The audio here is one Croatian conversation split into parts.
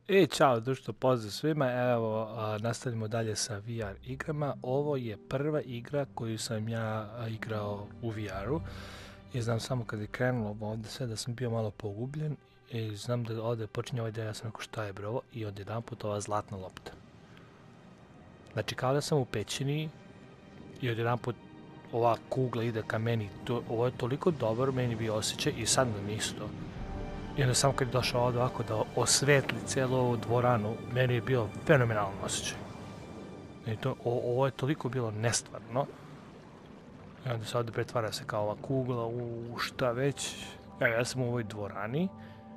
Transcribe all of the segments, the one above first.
Ćao društvo, pozdrav svima. Evo, nastavljamo dalje sa VR igrama. Ovo je prva igra koju sam ja igrao u VR-u. I znam samo kad je krenulo ovdje sve da sam bio malo pogubljen. I znam da ovdje počinje ovaj deo, ja sam rekao šta je bro, i odjedan put ova zlatna lopta. Znači kao da sam u pećini i odjedan put ova kugla ide ka meni. Ovo je toliko dobar meni bio osjećaj i sad nam isto. I onda samo kad je došao ovdje ovako da osvetli cijelu ovu dvoranu, meni je bio fenomenalan osjećaj. Ovo je toliko bilo nestvarno. I onda se ovdje pretvara se kao ova kugla u šta već. Evo, ja sam u ovoj dvorani.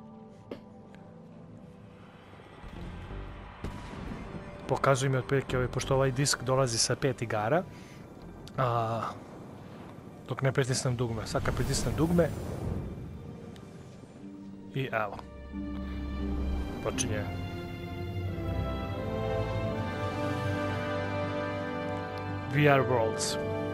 Pokazujem mi otprilike, pošto ovaj disk dolazi sa 5 igara. Dok ne pritisnem dugme. Sad kad pritisnem dugme, i evo, počinje. VR Worlds.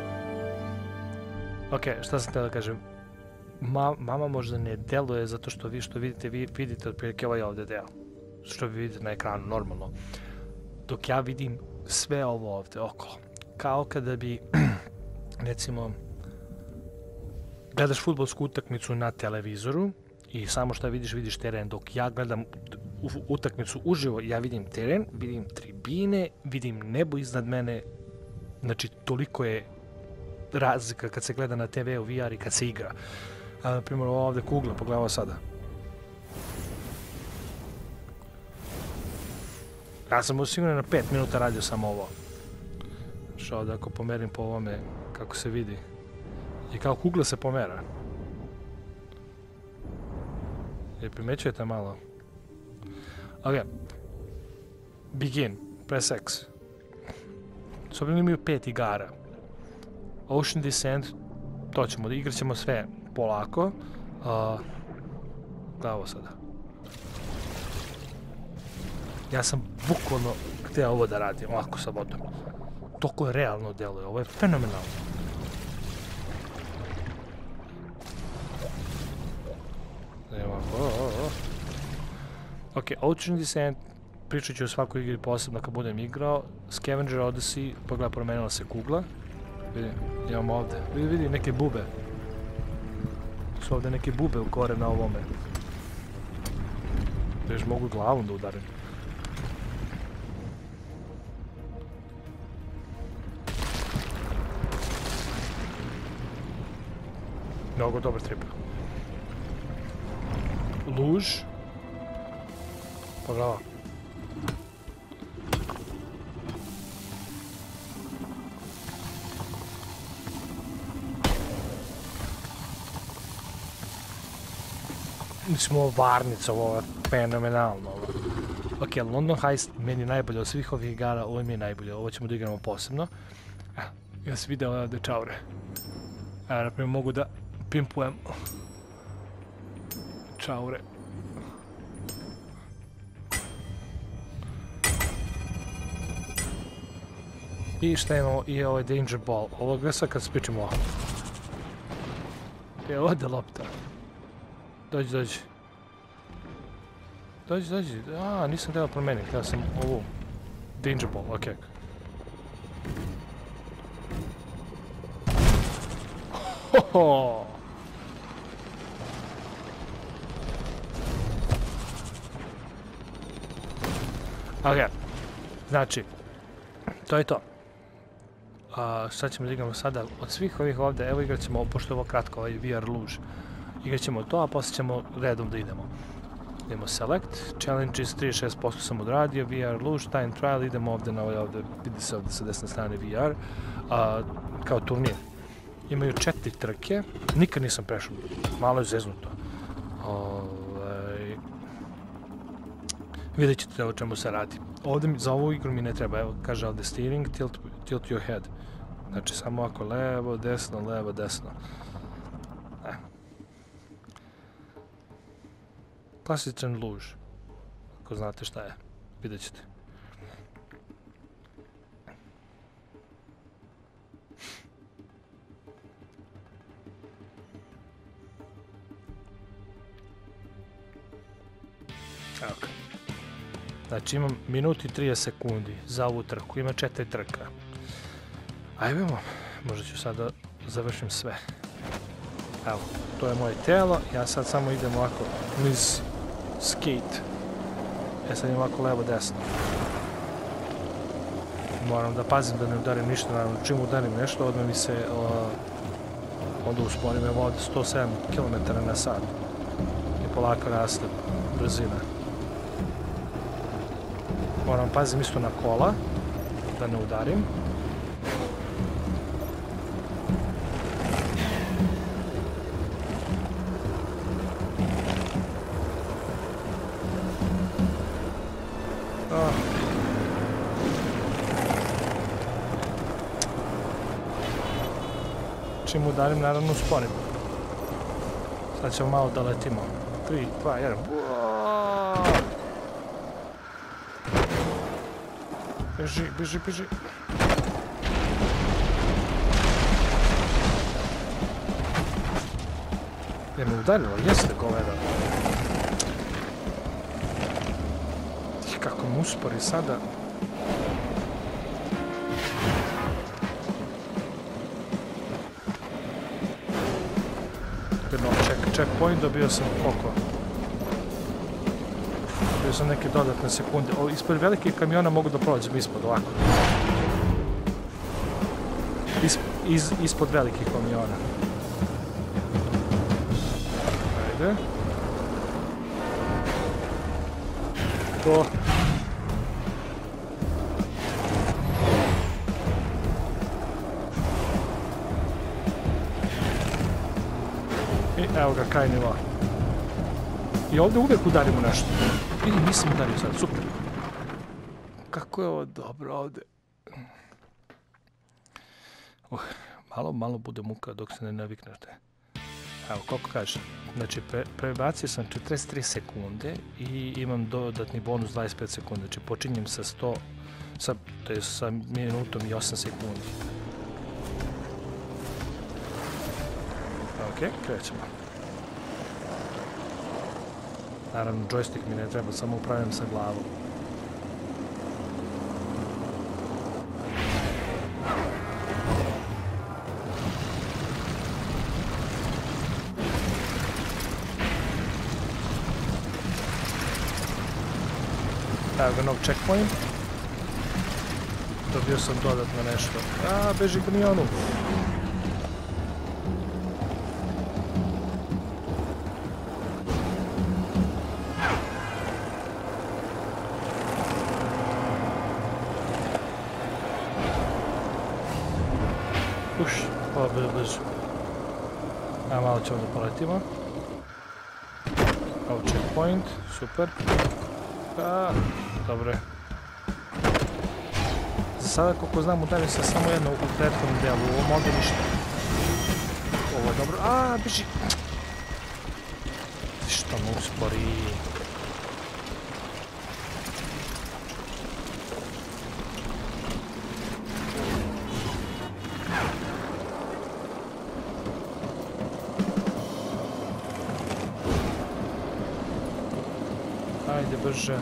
Ok, šta sam htio da kažem? Mama možda ne deluje zato što vi što vidite, vi vidite otprilike ovaj ovdje deo. Što vi vidite na ekranu, normalno. Dok ja vidim sve ovo ovdje okolo. Kao kada bi, recimo, gledaš fudbalsku utakmicu na televizoru, i samo što vidiš teren, dok ja gledam utakmicu uživo, ja vidim teren, vidim tribine, vidim nebo iznad mene, znači toliko je razlika kad se gleda na TV u VR i kad se igra. Na primjer, ovdje kugla, pogledamo sada. Ja sam sigurno na 5 minuta radio samo ovo. Što ovdje ako pomerim po ovome kako se vidi. I kao kugla se pomera. Jer primećujete malo. Ok. Begin. Press X. S obzirom imaju 5 igara. Ocean Descent, to ćemo, igrat ćemo sve polako. Da, ovo sada. Ja sam bukvalno htio ovo da radim, ovako sa vodom. Toliko je realno djeluje, ovo je fenomenalno. Ok, Ocean Descent, pričat ću o svakoj igri posebno kad budem igrao. Scavenger Odyssey, pogledaj, promenila se kugla. Vidi, imamo ovdje, vidi neke bube. Su ovdje neke bube u gore na ovome. Vidiš, mogu glavom da udarim. Mnogo dobar trip. Luž. Pogledaj. Mislim, ovo varnica, ovo je fenomenalno. Ok, London Heist meni najbolje od svih ovih igara, ovo mi je najbolje, ovo ćemo da igramo posebno. Ja sam vidio ovdje čaure. Evo, naprimjer, mogu da pimpujem čaure. I šta imamo? I ovaj Danger Ball. Ovo gre sad kad spičemo ovo. Ovdje lopta. Dođi. Dođi. Nisam trebao promeniti. Htio sam ovu Danger Ball, ok. Hoho! Ok, znači, to je to. Šta ćemo da igramo sada? Od svih ovih ovdje, evo igrat ćemo, pošto je ovo kratko, ovaj VR luž. Igrat ćemo to, a poslije ćemo redom da idemo. Idemo Select, Challenges, 36% sam odradio, VR luž, Time Trial, idemo ovdje na ovaj ovdje, vidi se ovdje sa desne strane VR, kao turnir. Imaju 4 trke, nikad nisam prešao, malo je zeznuto. Vidjet ćete o čemu se radi. Ovdje za ovu igru mi ne treba, evo kaže ovdje steering, tilt your head. Znači samo ovako levo, desno. Klasičan luž. Ako znate šta je, vidjet ćete. Znači imam minut i 30 sekundi za ovu trku, ima 4 trka. Ajmo, možda ću sad da završim sve. Evo, to je moje tijelo, ja sad samo idem ovako niz skate. Ja sad idem ovako levo desno. Moram da pazim da ne udarim ništa, naravno čim udarim nešto odmah mi se onda usporim, evo ovdje 107 km na sat i polako raste brzina. Moram pazim isto na kola da ne udarim. Čim udarim, naravno usporim. Sad ćemo malo da letimo. 3, 2, 1. Beži, beži, beži. Je me udarilo? Jeste goveda. Kako me uspori sada. Checkpoint, dobio sam koliko? Dobio sam neke dodatne sekunde. Ispod velikih kamiona mogu da prođem ispod ovako. Ispod velikih kamiona. Ajde. To. I evo ga, kraj nivoa. I ovdje uvijek udarimo nešto. Vidi, nisam udario sad, super. Kako je ovo dobro ovdje. Malo bude muka dok se ne naviknete. Evo, koliko kažem. Znači, prebacio sam 43 sekunde i imam dodatni bonus 25 sekundi. Znači, počinjem sa 100, to je sa minutom i 8 sekundi. Ok, krećemo. Naravno, joystick mi ne treba, samo upravljam sa glavom. Evo ga nov checkpoint. Dobio sam dodatno nešto. Beži kamionu. Ovo je blizu. A malo ćemo da poletimo. Ovo checkpoint, super. Dobro je. Za sada, koliko znam, udario sam samo jedno u prethodnom delu, u ovom ovdje ništa. Ovo je dobro. Beži! Što me uspori? Ajde, brže.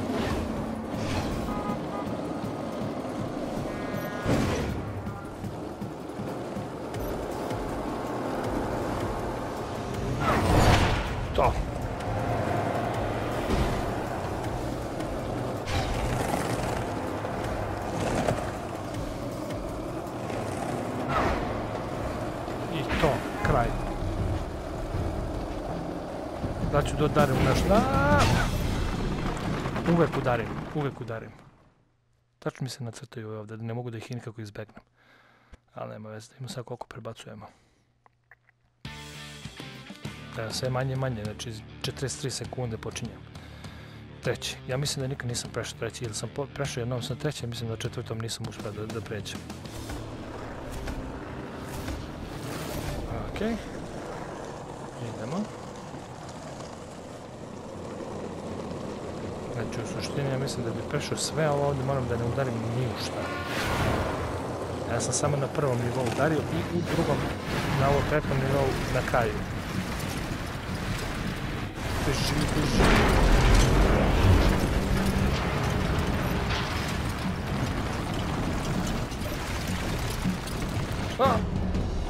To. I to, kraj. Da ću dodarim nešto. Uvijek udarim. Tačno mi se nacrtaju ovdje, ne mogu da ih nikako izbegnem. Ali nema veze, da ima sad koliko prebacujemo. Sve manje i manje, znači 43 sekunde počinjem. Treći. Ja mislim da nikad nisam prešao treći, ili sam prešao jednom sam treći, mislim da četvrtom nisam uspio da pređem. Ok. Idemo. Znači, u suštini ja mislim da bi prešao sve, ali ovdje moram da ne udarim ni u šta. Ja sam samo na prvom nivou udario i u drugom, na ovom prethodnom nivou na kraju. Beži.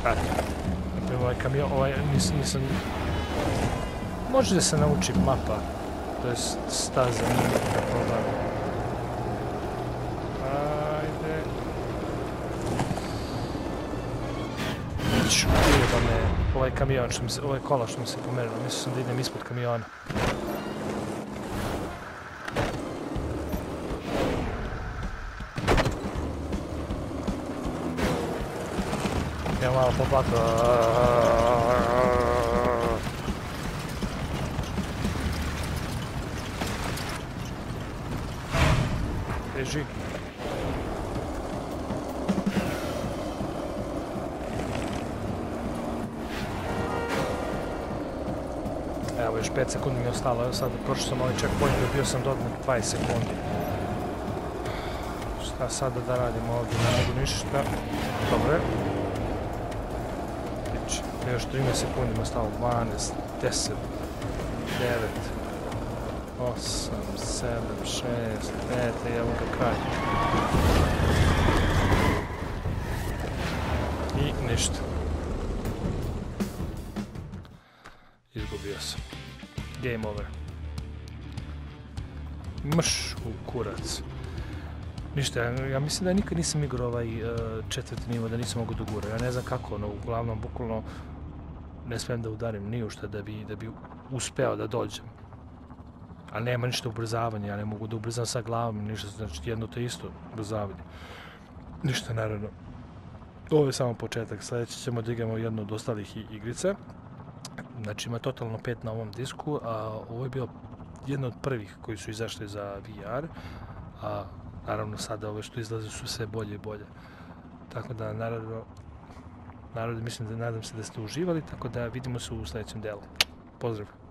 Eto. Naprimjer, ovaj kamion, nisam... Može da se nauči mapa, to je staza, nije problem. Ajde. Ujeba me ovaj kamion, ovaj kola što mi se pomerilo, mislio sam da idem ispod kamiona. Ja malo poplatio. Beži. Evo još 5 sekundi mi je ostalo, evo sad prošao sam ovaj checkpoint, bio sam dodatno 20 sekundi. Šta sada da radim ovdje, ne mogu ništa. Dobro je. Još 13 sekundi mi je ostalo, 12, 10, 9, 8, 7, 6, 5, evo ga kraj. I ništa. Izgubio sam. Game over. Mrš u kurac. Ništa, ja mislim da nikad nisam igrao ovaj četvrti nivo, da nisam mogu dogurati. Ja ne znam kako, ono, uglavnom, bukvalno ne smijem da udarim ni u šta da bi uspeo da dođem. A nema ništa ubrzavanja, ja ne mogu da ubrzam sa glavom, ništa, znači jedno to isto ubrzavanje. Ništa, naravno. Ovo je samo početak, sljedeće ćemo da igramo jednu od ostalih igrice. Znači ima totalno 5 na ovom disku, a ovo je bio jedno od prvih koji su izašli za VR, a naravno sada ove što izlaze su sve bolje i bolje. Tako da naravno mislim da nadam se da ste uživali, tako da vidimo se u sljedećem delu. Pozdrav!